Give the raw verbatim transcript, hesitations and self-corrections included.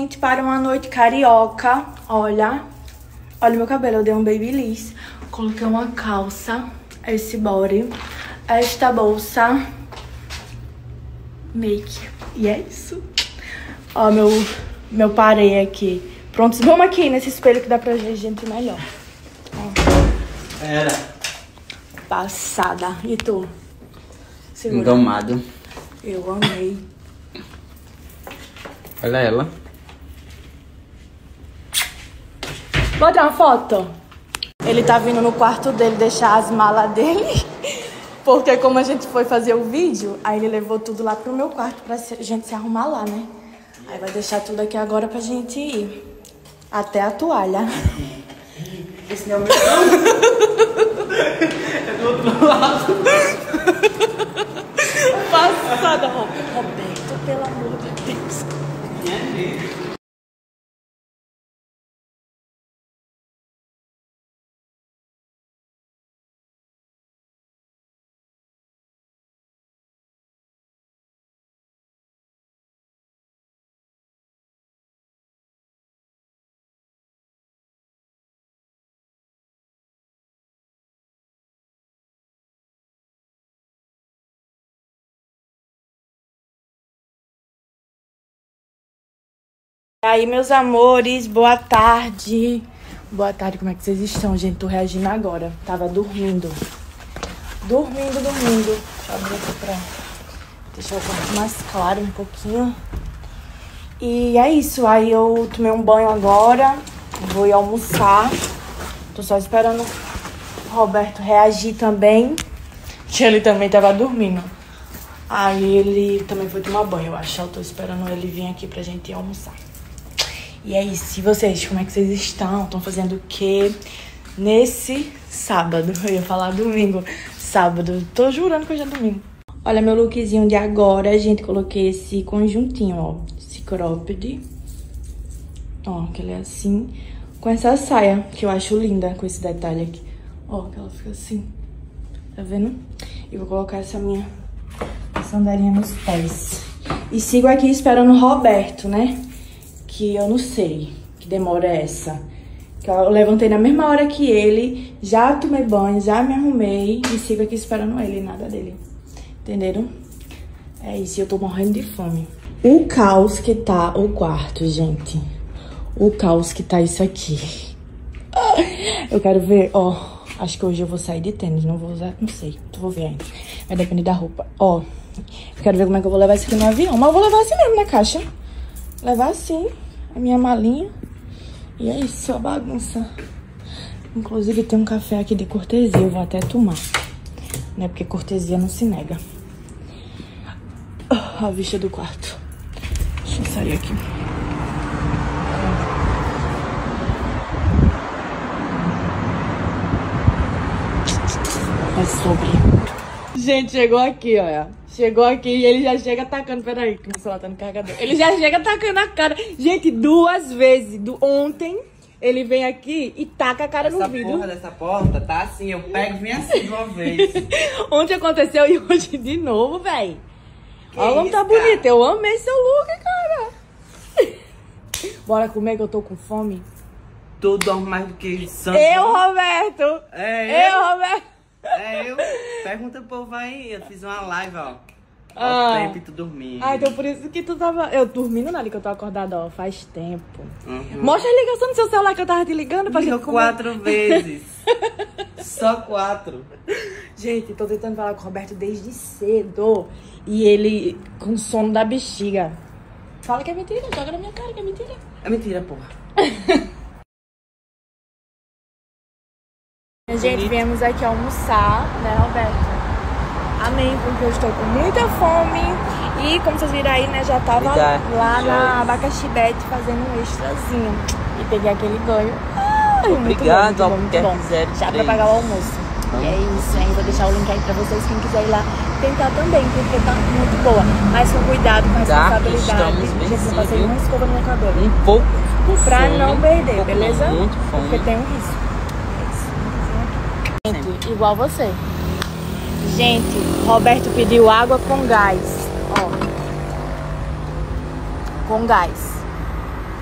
gente, para uma noite carioca. Olha, olha o meu cabelo, eu dei um babyliss. Coloquei uma calça, esse body, esta bolsa, make. E é isso. Ó, meu, meu parei aqui. Prontos, vamos aqui nesse espelho que dá pra ver gente melhor. Ó. Era. Passada. E tu? Segura. Engomado. Eu amei. Olha ela. Bota uma foto. Ele tá vindo no quarto dele deixar as malas dele. Porque como a gente foi fazer o vídeo, aí ele levou tudo lá pro meu quarto pra gente se arrumar lá, né? Aí vai deixar tudo aqui agora pra gente ir. Até a toalha. Esse não é o meu. É do outro lado. Passada, Roberto, pelo amor de Deus. E aí, meus amores, boa tarde. Boa tarde, como é que vocês estão, gente? Tô reagindo agora. Tava dormindo. Dormindo, dormindo. Deixa eu abrir aqui pra deixar o quarto mais claro um pouquinho. E é isso. Aí eu tomei um banho agora. Vou ir almoçar. Tô só esperando o Roberto reagir também. Que ele também tava dormindo. Aí ele também foi tomar banho, eu acho. Eu tô esperando ele vir aqui pra gente ir almoçar. E é isso. E vocês, como é que vocês estão? Estão fazendo o quê nesse sábado? Eu ia falar domingo. Sábado. Tô jurando que hoje é domingo. Olha meu lookzinho de agora. Gente, coloquei esse conjuntinho, ó. Esse cropped. Ó, que ele é assim. Com essa saia, que eu acho linda, com esse detalhe aqui. Ó, que ela fica assim. Tá vendo? E vou colocar essa minha sandalinha nos pés. E sigo aqui esperando o Roberto, né? Que eu não sei que demora é essa. Que eu levantei na mesma hora que ele, já tomei banho, já me arrumei e sigo aqui esperando ele, nada dele. Entenderam? É isso, eu tô morrendo de fome. O caos que tá o quarto, gente. O caos que tá isso aqui. Eu quero ver, ó. Acho que hoje eu vou sair de tênis, não vou usar, não sei. Vou ver ainda. Vai depender da roupa. Ó, eu quero ver como é que eu vou levar isso aqui no avião. Mas eu vou levar assim mesmo na caixa. Levar assim, a minha malinha. E é isso, a bagunça. Inclusive tem um café aqui de cortesia, eu vou até tomar. Né, porque cortesia não se nega. A vista do quarto. Deixa eu sair aqui. É sobre. Gente, chegou aqui, olha. Chegou aqui e ele já chega atacando. Peraí, que o celular tá no carregador. Ele já chega atacando a cara. Gente, duas vezes. Do... Ontem, ele vem aqui e taca a cara Essa no vidro. Essa porra dessa porta tá assim, eu pego e vem assim de uma vez. Ontem aconteceu e hoje de novo, véi. Olha como tá isso, cara? bonito. Eu amei seu look, cara. Bora comer que eu tô com fome. Tu dorme mais do que santo. Eu, Roberto. É eu, eu? Roberto. É eu? Pergunta pro povo aí. Eu fiz uma live, ó. Ó Ah. o tempo e tu dormindo. Ah, então por isso que tu tava... Eu dormindo nada, que eu tô acordada, ó, faz tempo. Uhum. Mostra a ligação do seu celular que eu tava te ligando pra Ligou gente comer. quatro vezes. Só quatro. Gente, tô tentando falar com o Roberto desde cedo. E ele com sono da bexiga. Fala que é mentira, joga na minha cara que é mentira. É mentira, porra. Gente, viemos aqui almoçar, né, Roberto? Amém, porque eu estou com muita fome. E como vocês viram aí, né, já tava Obrigado, lá Joyce. na Abacaxi Bet fazendo um extrazinho. E peguei aquele ganho. Ai, Obrigado muito bom, ao muito que bom. quiser Já pra três. pagar o almoço. E é isso, hein? Vou deixar o link aí pra vocês, quem quiser ir lá tentar também, porque tá muito boa. Mas com cuidado, com Tá, responsabilidade. estamos Gente, não passei vencidos. uma escova no meu cabelo. Um pouco com Pra fome, não um perder, pouco beleza? com muito fome. Porque tem um risco. Gente, igual você. Gente, Roberto pediu água com gás. Ó. Com gás.